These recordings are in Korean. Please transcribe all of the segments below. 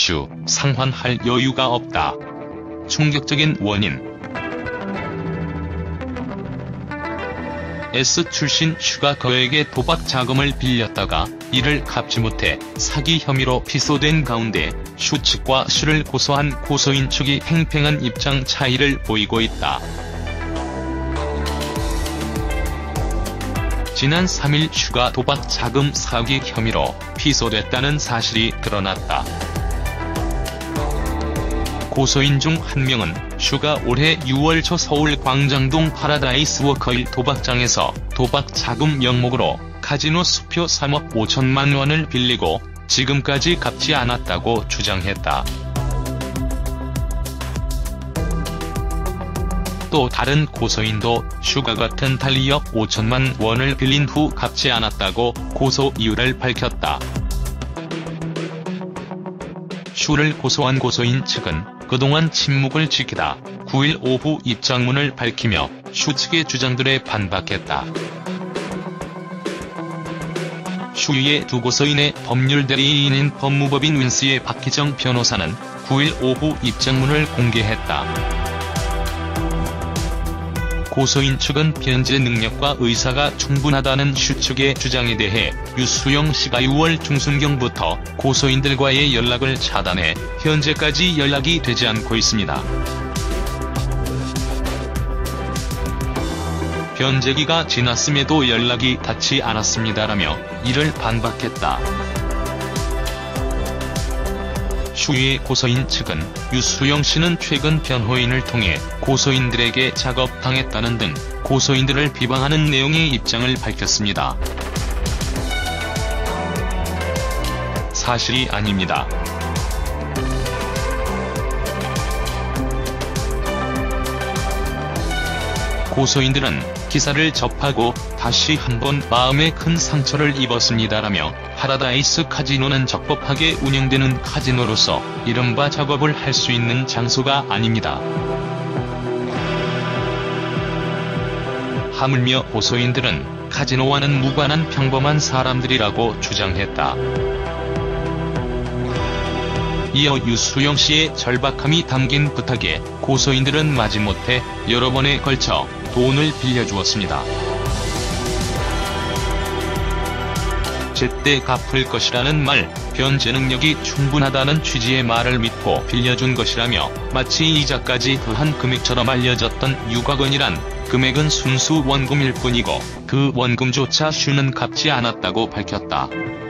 슈, 상환할 여유가 없다. 충격적인 원인. S 출신 슈가 그에게 도박 자금을 빌렸다가 이를 갚지 못해 사기 혐의로 기소된 가운데 슈 측과 슈를 고소한 고소인 측이 팽팽한 입장 차이를 보이고 있다. 지난 3일 슈가 도박 자금 사기 혐의로 기소됐다는 사실이 드러났다. 고소인 중 한 명은 슈가 올해 6월 초 서울 광장동 파라다이스 워커힐 도박장에서 도박 자금 명목으로 카지노 수표 3억 5천만 원을 빌리고 지금까지 갚지 않았다고 주장했다. 또 다른 고소인도 슈가 같은 달리 2억 5천만 원을 빌린 후 갚지 않았다고 고소 이유를 밝혔다. 슈를 고소한 고소인 측은 그동안 침묵을 지키다 9일 오후 입장문을 밝히며 슈 측의 주장들에 반박했다. 슈의 두 고소인의 법률 대리인인 법무법인 윈스의 박희정 변호사는 9일 오후 입장문을 공개했다. 고소인 측은 변제 능력과 의사가 충분하다는 슈 측의 주장에 대해 유수영 씨가 6월 중순경부터 고소인들과의 연락을 차단해 현재까지 연락이 되지 않고 있습니다. 변제기가 지났음에도 연락이 닿지 않았습니다라며 이를 반박했다. 슈의 고소인 측은 유수영 씨는 최근 변호인을 통해 고소인들에게 작업당했다는 등 고소인들을 비방하는 내용의 입장을 밝혔습니다. 사실이 아닙니다. 고소인들은 기사를 접하고 다시 한번 마음에 큰 상처를 입었습니다라며 파라다이스 카지노는 적법하게 운영되는 카지노로서 이른바 작업을 할 수 있는 장소가 아닙니다. 하물며 고소인들은 카지노와는 무관한 평범한 사람들이라고 주장했다. 이어 유수영 씨의 절박함이 담긴 부탁에 고소인들은 마지못해 여러 번에 걸쳐 돈을 빌려주었습니다. 제때 갚을 것이라는 말, 변제 능력이 충분하다는 취지의 말을 믿고 빌려준 것이라며 마치 이자까지 더한 금액처럼 알려졌던 6억 원이란 금액은 순수 원금일 뿐이고 그 원금조차 슈는 갚지 않았다고 밝혔다.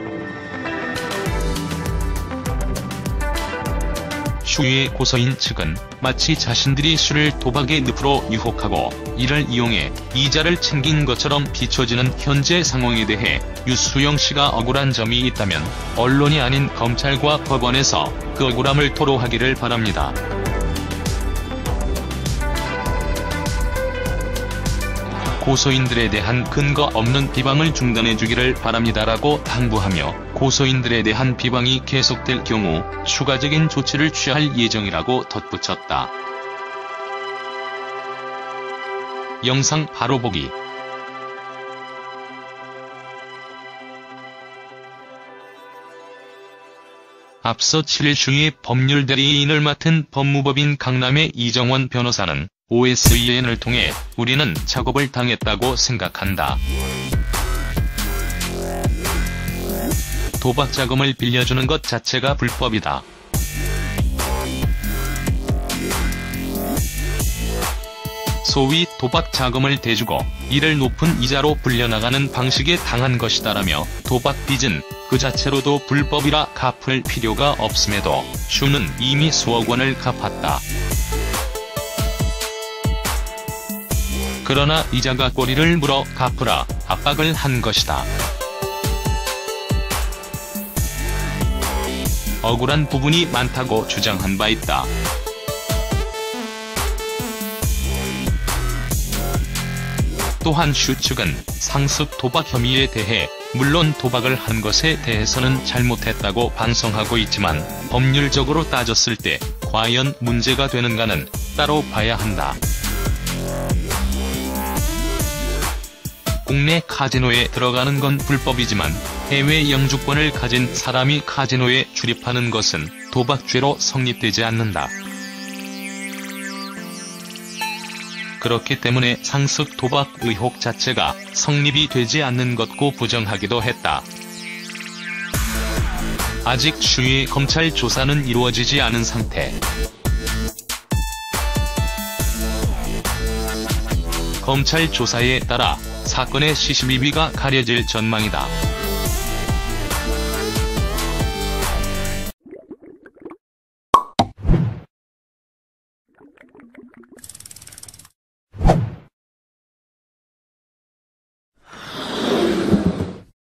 슈의 고소인 측은 마치 자신들이 슈를 도박의 늪으로 유혹하고 이를 이용해 이자를 챙긴 것처럼 비춰지는 현재 상황에 대해 유수영 씨가 억울한 점이 있다면 언론이 아닌 검찰과 법원에서 그 억울함을 토로하기를 바랍니다. 고소인들에 대한 근거 없는 비방을 중단해주기를 바랍니다라고 당부하며 고소인들에 대한 비방이 계속될 경우 추가적인 조치를 취할 예정이라고 덧붙였다. 영상 바로 보기. 앞서 7일 슈의 법률 대리인을 맡은 법무법인 강남의 이정원 변호사는 OSEN을 통해 우리는 작업을 당했다고 생각한다. 도박 자금을 빌려주는 것 자체가 불법이다. 소위 도박 자금을 대주고 이를 높은 이자로 불려나가는 방식에 당한 것이다라며 도박 빚은 그 자체로도 불법이라 갚을 필요가 없음에도 슈는 이미 수억 원을 갚았다. 그러나 이자가 꼬리를 물어 갚으라 압박을 한 것이다. 억울한 부분이 많다고 주장한 바 있다. 또한 슈 측은 상습 도박 혐의에 대해 물론 도박을 한 것에 대해서는 잘못했다고 반성하고 있지만 법률적으로 따졌을 때 과연 문제가 되는가는 따로 봐야 한다. 국내 카지노에 들어가는 건 불법이지만 해외 영주권을 가진 사람이 카지노에 출입하는 것은 도박죄로 성립되지 않는다. 그렇기 때문에 상습 도박 의혹 자체가 성립이 되지 않는 것고 부정하기도 했다. 아직 추후의 검찰 조사는 이루어지지 않은 상태. 검찰 조사에 따라 사건의 시시비비가 가려질 전망이다.